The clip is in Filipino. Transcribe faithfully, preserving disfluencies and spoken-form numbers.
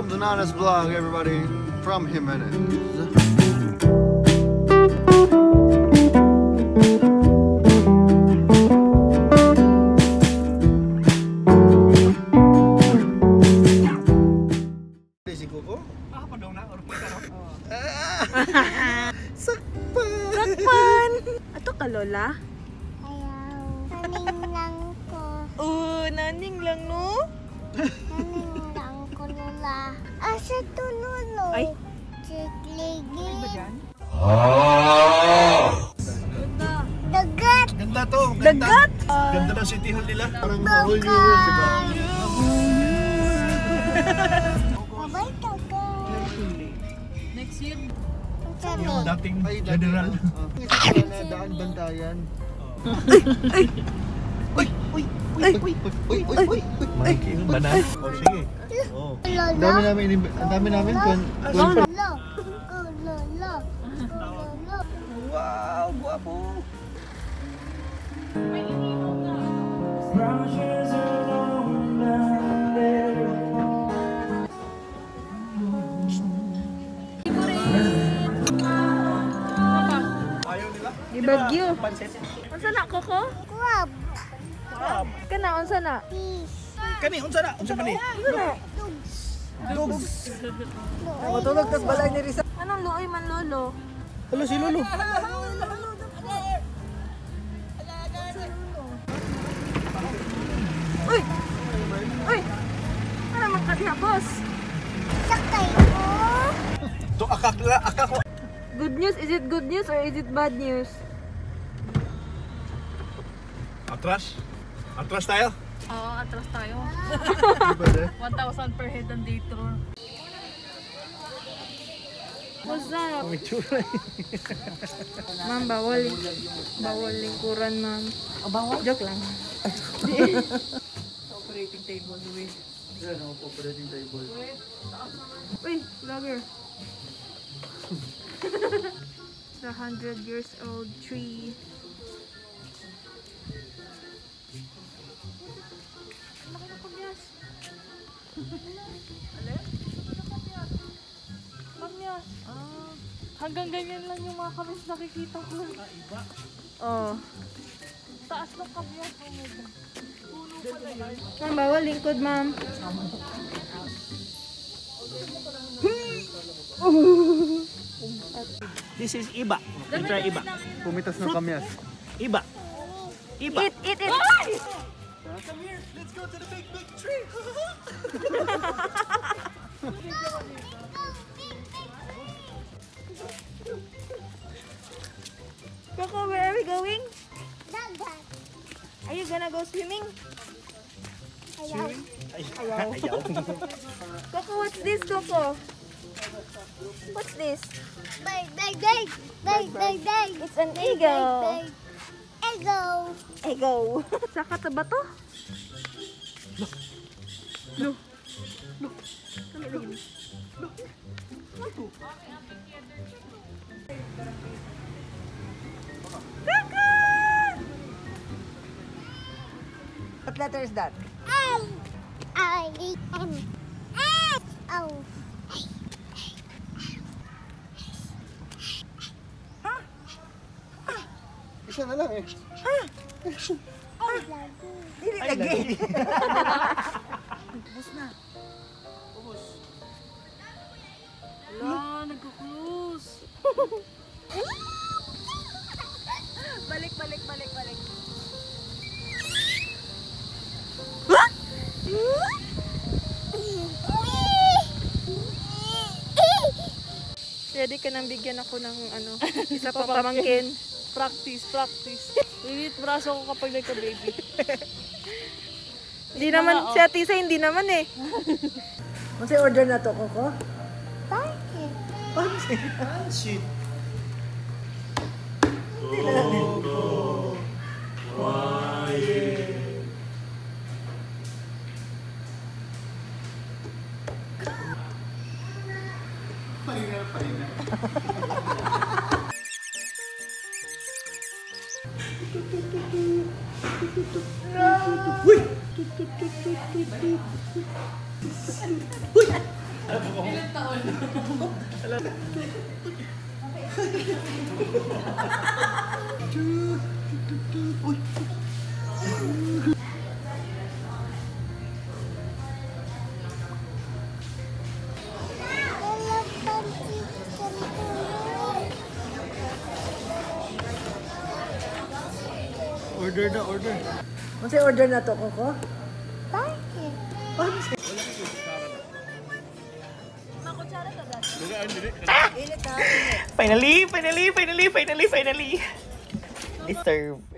Welcome to Nana's vlog, everybody, from Jimenez. Si Kuko? Ah, pa daw na, or kita no? Sakpan! Sakpan! Ato ka, Lola? Ayaw. Naning lang ko. Oo, naning lang, no? Naning lang ko, Lola. Asa to, Lolo? Ay. Sikligi. Dagat! Dagat. Ganda to, ganda. Dagat! Ganda ng city hall nila. Parang mahal yung world, di ba? Babay, dagat. Next year. Ang sabi. Yung dating Ay, dati general. na. Ah, Kasi na daan bantayan. Uy, uy, uy, uy, uy, uy, uy, uy. Mikey, yung banana. Oh, sige. Oh. Ang dami namin, inib- ang dami namin kung Lolo. Lolo. Lolo. Lolo. Wow, guwapo. Ayaw nila? Ibagyo. Pansit. Unsa na, Coco? Crab. Crab. Kana, unsa na? Fish. Kani, unsa na? Unsa man ni? Dogs. Dogs. Matulog tas balay ni Risa. Anong luoy man, Lolo? Hello si Lolo. Uy! Uy! Ano man ka diha, boss? Sakay ko. To akak la, akak ko. Good news? Is it good news or is it bad news? Atras. Atras tayo. Oo, atras tayo. Diba de? one thousand per head ang day tour. What's that? Ang itsura. Ma'am, bawal. Bawal lingkuran, ma'am. O, bawal? Joke lang. Operating table, Louis. Yan, ako po, operating table. Uy, vlogger. The hundred years old tree. Laki ng kamyas. Alin? Kamyas. Ah, hanggang ganyan lang yung mga kamis nakikita ko. Ah, iba. Oh. Taas ng kamyas. Oh my God. Puno pala yan. Ma'am, bawal lingkod, ma'am. This is iba. You try iba. Pumitas ng kamyas. Iba. Iba. Eat, eat, eat. Come here. Let's go to the big big tree. Coco, where are we going? Dagat. Are you gonna go swimming? Ayaw. Ayaw. Ayaw. Coco, what's this, Coco? What's this? Bye, bye, bye. Bye, bye, bye. It's an eagle. Eagle. Eagle. Saka ta ba to? No. No. Kami lagi. What letter is that? I. I. M. S. O. Isa na lang eh. I love you. Dili lagi. Wala, nagko-close. Balik, balik, balik, balik. Ready ka nang bigyan ako ng ano, isa pang pamangkin. Practice, practice. Init braso ko kapag nagka-baby. Hindi naman, si Ate Isa, hindi naman eh. Ano order na to, Coco? Bakit? Pansit. Pahinga, pahinga. Uy! Uy! Ilan taon? Elephant chicken tuloy. Order na, order. Kasi order na to, Coco? Bakit? Init ha? Finally, finally, finally, finally, finally. Deserve.